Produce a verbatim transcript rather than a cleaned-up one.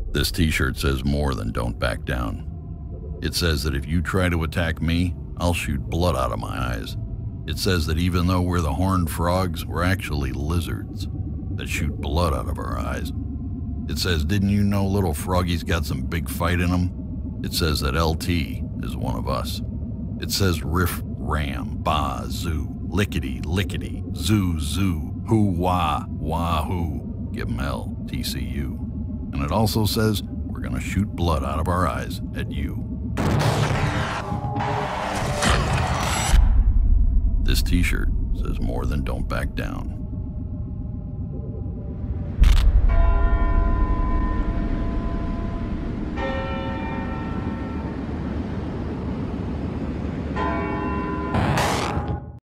This t-shirt says more than don't back down. It says that if you try to attack me, I'll shoot blood out of my eyes. It says that even though we're the horned frogs, we're actually lizards that shoot blood out of our eyes. It says, didn't you know little froggy's got some big fight in him? It says that L T is one of us. It says riff, ram, ba, zoo, lickety, lickety, zoo, zoo, hoo, wah, wahoo, give 'em hell, T C U. And it also says we're gonna shoot blood out of our eyes at you. This t-shirt says more than don't back down.